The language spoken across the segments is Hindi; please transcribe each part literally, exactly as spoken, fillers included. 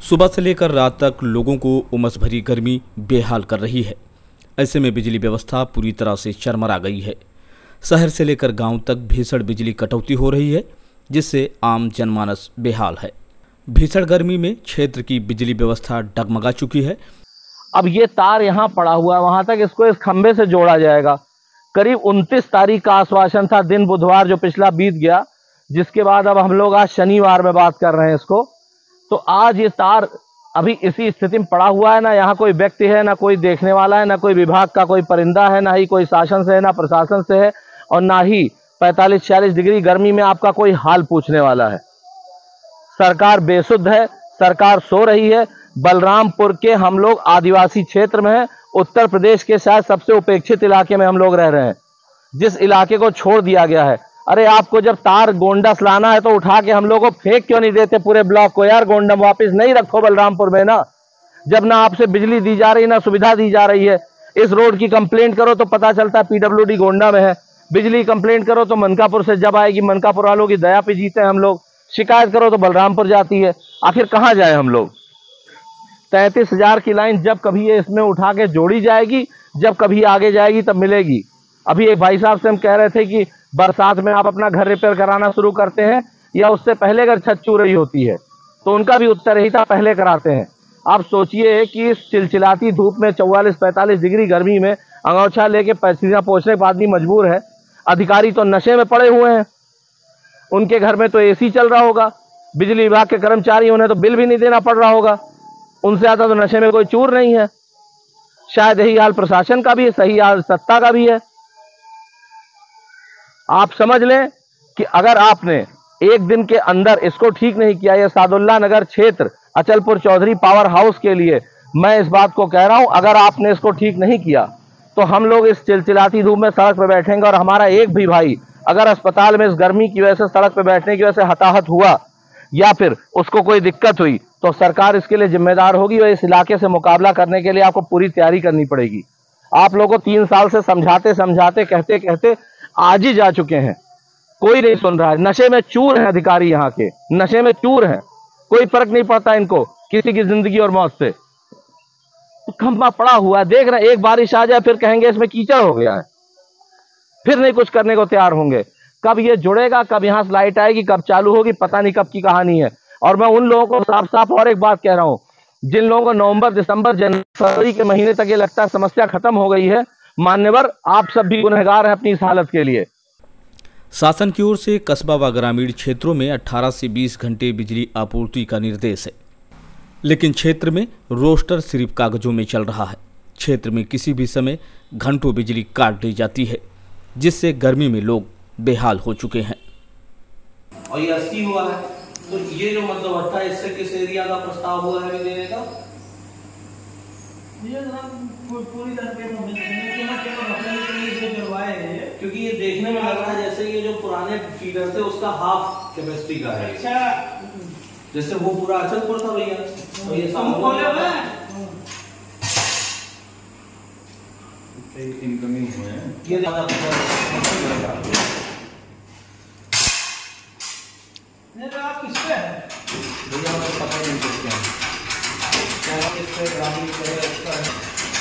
सुबह से लेकर रात तक लोगों को उमस भरी गर्मी बेहाल कर रही है। ऐसे में बिजली व्यवस्था पूरी तरह से चरमरा गई है। शहर से लेकर गांव तक भीषण बिजली कटौती हो रही है, जिससे आम जनमानस बेहाल है। भीषण गर्मी में क्षेत्र की बिजली व्यवस्था डगमगा चुकी है। अब ये तार यहाँ पड़ा हुआ है, वहां तक इसको इस खंभे से जोड़ा जाएगा। करीब उनतीस तारीख का आश्वासन था, दिन बुधवार जो पिछला बीत गया, जिसके बाद अब हम लोग आज शनिवार में बात कर रहे हैं इसको। तो आज ये तार अभी इसी स्थिति में पड़ा हुआ है। ना यहाँ कोई व्यक्ति है, ना कोई देखने वाला है, ना कोई विभाग का कोई परिंदा है, ना ही कोई शासन से है, ना प्रशासन से है, और ना ही पैंतालीस छियालीस डिग्री गर्मी में आपका कोई हाल पूछने वाला है। सरकार बेसुध है, सरकार सो रही है। बलरामपुर के हम लोग आदिवासी क्षेत्र में हैं, उत्तर प्रदेश के शायद सबसे उपेक्षित इलाके में हम लोग रह रहे हैं, जिस इलाके को छोड़ दिया गया है। अरे आपको जब तार गोंडस लाना है तो उठा के हम लोग को फेंक क्यों नहीं देते पूरे ब्लॉक को? यार गोंडम वापस नहीं रखो बलरामपुर में ना, जब ना आपसे बिजली दी जा रही, ना सुविधा दी जा रही है। इस रोड की कंप्लेंट करो तो पता चलता है पीडब्ल्यूडी गोंडा में है। बिजली कंप्लेंट करो तो मनकापुर से जब आएगी, मनकापुर वालों की दया पे जीते हैं हम लोग। शिकायत करो तो बलरामपुर जाती है। आखिर कहाँ जाए हम लोग? तैंतीस हजार की लाइन जब कभी ये इसमें उठा के जोड़ी जाएगी, जब कभी आगे जाएगी तब मिलेगी। अभी एक भाई साहब से हम कह रहे थे कि बरसात में आप अपना घर रिपेयर कराना शुरू करते हैं या उससे पहले अगर छत चू रही होती है, तो उनका भी उत्तर यही था, पहले कराते हैं। आप सोचिए कि इस चिलचिलाती धूप में चौवालीस पैंतालीस डिग्री गर्मी में अंगोछा लेके पसीना पोंछने पर आदमी मजबूर है। अधिकारी तो नशे में पड़े हुए हैं, उनके घर में तो एसी चल रहा होगा। बिजली विभाग के कर्मचारी, उन्हें तो बिल भी नहीं देना पड़ रहा होगा। उनसे ज़्यादा तो नशे में कोई चूर नहीं है। शायद यही हाल प्रशासन का भी है, सही हाल सत्ता का भी है। आप समझ लें कि अगर आपने एक दिन के अंदर इसको ठीक नहीं किया, यह सादुल्ला नगर क्षेत्र अचलपुर चौधरी पावर हाउस के लिए मैं इस बात को कह रहा हूं, अगर आपने इसको ठीक नहीं किया तो हम लोग इस चिलचिलाती धूप में सड़क पर बैठेंगे। और हमारा एक भी भाई अगर अस्पताल में इस गर्मी की वजह से, सड़क पर बैठने की वजह से हताहत हुआ या फिर उसको कोई दिक्कत हुई, तो सरकार इसके लिए जिम्मेदार होगी और इस इलाके से मुकाबला करने के लिए आपको पूरी तैयारी करनी पड़ेगी। आप लोगों को तीन साल से समझाते समझाते कहते कहते आज ही जा चुके हैं, कोई नहीं सुन रहा है। नशे में चूर हैं अधिकारी, यहाँ के नशे में चूर हैं, कोई फर्क नहीं पड़ता इनको किसी की जिंदगी और मौत से। तो खंभा पड़ा हुआ है, देख रहे हैं, एक बारिश आ जाए फिर कहेंगे इसमें कीचड़ हो गया है, फिर नहीं कुछ करने को तैयार होंगे। कब ये जुड़ेगा, कब यहाँ से लाइट आएगी, कब चालू होगी, पता नहीं कब की कहानी है। और मैं उन लोगों को साफ साफ और एक बात कह रहा हूँ, जिन लोगों को नवंबर दिसंबर जनवरी फरवरी के महीने तक ये लगता है समस्या खत्म हो गई है, मान्यवर आप सब भी गुनहगार हैं अपनी इस हालत के लिए। शासन की ओर से कस्बा व ग्रामीण क्षेत्रों में अठारह से बीस घंटे बिजली आपूर्ति का निर्देश है, लेकिन क्षेत्र में रोस्टर सिर्फ कागजों में चल रहा है। क्षेत्र में किसी भी समय घंटों बिजली काट दी जाती है, जिससे गर्मी में लोग बेहाल हो चुके हैं। और ये अस्सी हुआ है, तो ये जो मध्यवर्ता है, इससे किस एरिया का प्रस्ताव हुआ है देने का? ये पूरी तरह क्योंकि ये देखने में लग रहा है जैसे ये जो पुराने फीडर थे उसका हाफ कैपेसिटी का है। अच्छा, जैसे वो पूरा अचलपुर था भैया, तो ये इनकमिंग हुए हैं। ये आप किस पे है भैया? मुझे पता नहीं किसके हैं, क्या किस पे ग्रामीण करेगा इसका है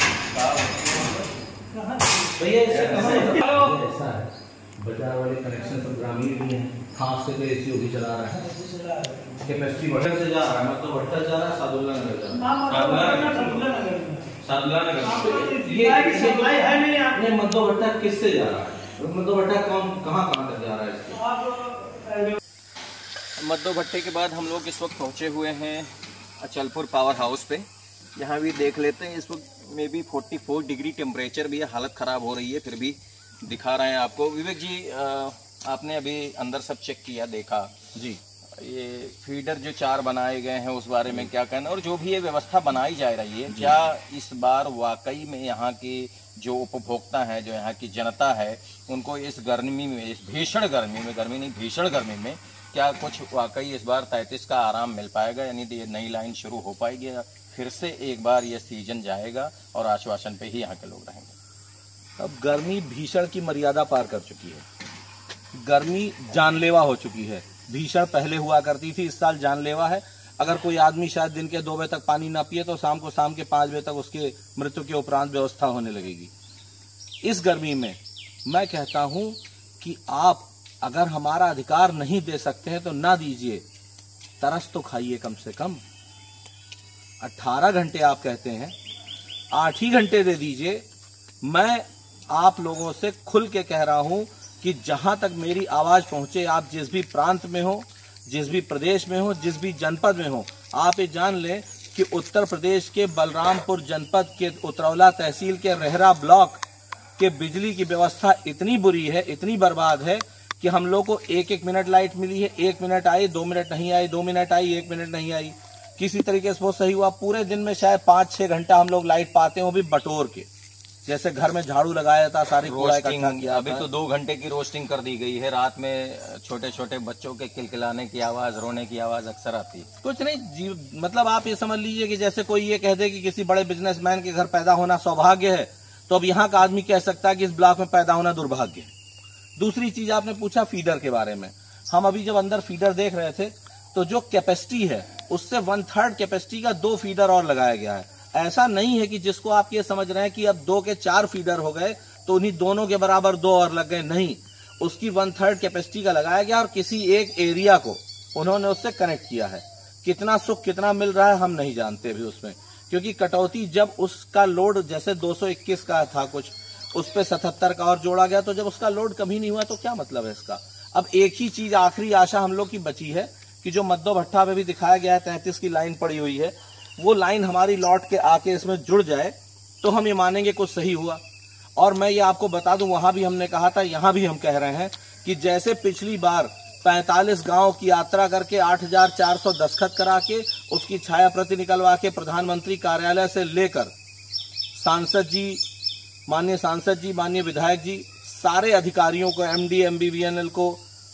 भैया? इससे ऐसा है, बाजार वाले कनेक्शन सब ग्रामीण भी हैं। खास से तो एसी होगी चला रहा है, कैपेसिटी भट्टर से जा रहा है, मतलब भट्टर जा रहा है, सादुल्ला नगर जा रहा है, सादुल्ला नगर। ये है नहीं आपने मध्य भट्टा किससे जा रहा है? मध्य भट्टा कौन कहाँ कहाँ तक जा रहा है इसके? मद्दो भट्टे के बाद हम लोग इस वक्त पहुंचे हुए हैं अचलपुर पावर हाउस पे। यहाँ भी देख लेते हैं, इस वक्त में भी चौवालीस डिग्री टेम्परेचर भी है, हालत ख़राब हो रही है, फिर भी दिखा रहे हैं आपको। विवेक जी, आ, आपने अभी अंदर सब चेक किया, देखा जी, ये फीडर जो चार बनाए गए हैं उस बारे में क्या कहना, और जो भी ये व्यवस्था बनाई जा रही है, क्या इस बार वाकई में यहाँ की जो उपभोक्ता हैं, जो यहाँ की जनता है, उनको इस गर्मी में, इस भीषण गर्मी में, गर्मी नहीं भीषण गर्मी में, क्या कुछ वाकई इस बार तैंतीस का आराम मिल पाएगा? यानी ये नई लाइन शुरू हो पाएगी, फिर से एक बार ये सीजन जाएगा और आश्वासन पे ही यहाँ के लोग रहेंगे? अब गर्मी भीषण की मर्यादा पार कर चुकी है, गर्मी जानलेवा हो चुकी है। भीषण पहले हुआ करती थी, इस साल जानलेवा है। अगर कोई आदमी शायद दिन के दो बजे तक पानी ना पिए तो शाम को शाम के पाँच बजे तक उसके मृत्यु के उपरांत व्यवस्था होने लगेगी। इस गर्मी में मैं कहता हूं कि आप अगर हमारा अधिकार नहीं दे सकते हैं तो ना दीजिए, तरस तो खाइए कम से कम। अठारह घंटे आप कहते हैं, आठ ही घंटे दे दीजिए। मैं आप लोगों से खुल के कह रहा हूं कि जहां तक मेरी आवाज पहुंचे, आप जिस भी प्रांत में हो, जिस भी प्रदेश में हो, जिस भी जनपद में हो, आप ये जान लें कि उत्तर प्रदेश के बलरामपुर जनपद के उतरौला तहसील के रेहरा ब्लॉक के बिजली की व्यवस्था इतनी बुरी है, इतनी बर्बाद है कि हम लोग को एक एक मिनट लाइट मिली है, एक मिनट आई, दो मिनट नहीं आई, दो मिनट आई, एक मिनट नहीं आई। किसी तरीके से वो सही हुआ, पूरे दिन में शायद पाँच छह घंटा हम लोग लाइट पाते हैं, वो भी बटोर के, जैसे घर में झाड़ू लगाया था, सारी कूड़ा इकट्ठा किया। अभी तो दो घंटे की रोस्टिंग कर दी गई है। रात में छोटे छोटे बच्चों के किलकिलाने की आवाज, रोने की आवाज अक्सर आती है। कुछ नहीं जी, मतलब आप ये समझ लीजिए कि जैसे कोई ये कह दे कि किसी बड़े बिजनेसमैन के घर पैदा होना सौभाग्य है, तो अब यहाँ का आदमी कह सकता है कि इस ब्लॉक में पैदा होना दुर्भाग्य है। दूसरी चीज आपने पूछा फीडर के बारे में। हम अभी जब अंदर फीडर देख रहे थे तो जो कैपेसिटी है उससे वन थर्ड कैपेसिटी का दो फीडर और लगाया गया है। ऐसा नहीं है कि जिसको आप ये समझ रहे हैं कि अब दो के चार फीडर हो गए तो उन्हीं दोनों के बराबर दो और लग गए, नहीं, उसकी वन थर्ड कैपेसिटी का लगाया गया और किसी एक एरिया को उन्होंने उससे कनेक्ट किया है। कितना सुख कितना मिल रहा है हम नहीं जानते भी उसमें, क्योंकि कटौती जब उसका लोड जैसे दो सौ इक्कीस का था कुछ, उस पे सतहत्तर का और जोड़ा गया, तो जब उसका लोड कभी नहीं हुआ तो क्या मतलब है इसका। अब एक ही चीज आखिरी आशा हम लोग की बची है कि जो मद्दो भट्टा पे भी दिखाया गया है तैंतीस की लाइन पड़ी हुई है, वो लाइन हमारी लौट के आके इसमें जुड़ जाए तो हम ये मानेंगे कुछ सही हुआ। और मैं ये आपको बता दूं, वहां भी हमने कहा था, यहां भी हम कह रहे हैं कि जैसे पिछली बार पैंतालीस गांव की यात्रा करके आठ हजार चार सौ दस्तखत करा के उसकी छाया प्रति निकलवा के प्रधानमंत्री कार्यालय से लेकर सांसद जी, माननीय सांसद जी, माननीय विधायक जी, सारे अधिकारियों को, एमडी, एमबीवीएनएल को,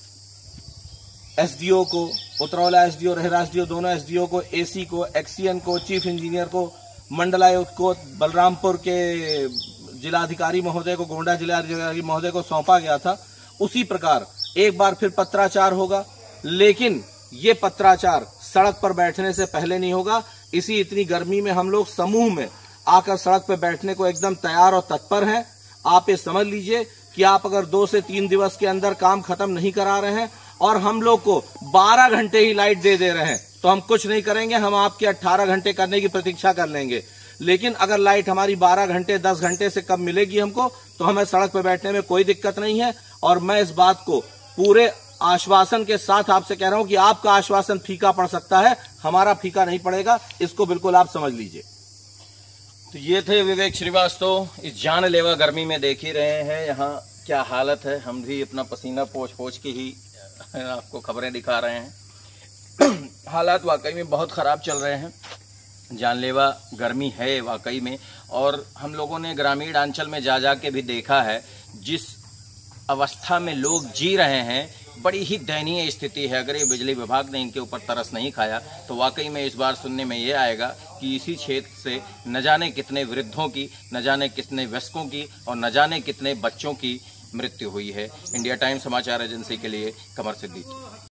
एसडीओ को, उतरौला एसडीओ, रेहरा एसडीओ, दोनों एसडीओ को, एसी को, एक्सीएन को, चीफ इंजीनियर को, मंडलायुक्त को, बलरामपुर के जिलाधिकारी महोदय को, गोंडा जिलाधिकारी महोदय को सौंपा गया था। उसी प्रकार एक बार फिर पत्राचार होगा, लेकिन ये पत्राचार सड़क पर बैठने से पहले नहीं होगा। इसी इतनी गर्मी में हम लोग समूह में आकर सड़क पर बैठने को एकदम तैयार और तत्पर हैं। आप ये समझ लीजिए कि आप अगर दो से तीन दिवस के अंदर काम खत्म नहीं करा रहे हैं और हम लोग को बारह घंटे ही लाइट दे दे रहे हैं तो हम कुछ नहीं करेंगे, हम आपके अठारह घंटे करने की प्रतीक्षा कर लेंगे। लेकिन अगर लाइट हमारी बारह घंटे दस घंटे से कम मिलेगी हमको तो हमें सड़क पर बैठने में कोई दिक्कत नहीं है। और मैं इस बात को पूरे आश्वासन के साथ आपसे कह रहा हूं कि आपका आश्वासन फीका पड़ सकता है, हमारा फीका नहीं पड़ेगा, इसको बिल्कुल आप समझ लीजिए। तो ये थे विवेक श्रीवास्तव। इस जानलेवा गर्मी में देख ही रहे हैं यहाँ क्या हालत है। हम भी अपना पसीना पोंछ पोंछ के ही आपको खबरें दिखा रहे हैं। हालात वाकई में बहुत ख़राब चल रहे हैं, जानलेवा गर्मी है वाकई में। और हम लोगों ने ग्रामीण अंचल में जा जा के भी देखा है जिस अवस्था में लोग जी रहे हैं, बड़ी ही दयनीय स्थिति है। अगर ये बिजली विभाग ने इनके ऊपर तरस नहीं खाया तो वाकई में इस बार सुनने में ये आएगा कि इसी क्षेत्र से न जाने कितने वृद्धों की, न जाने कितने वयस्कों की और न जाने कितने बच्चों की मृत्यु हुई है। इंडिया टाइम्स समाचार एजेंसी के लिए कमर सिद्दीकी।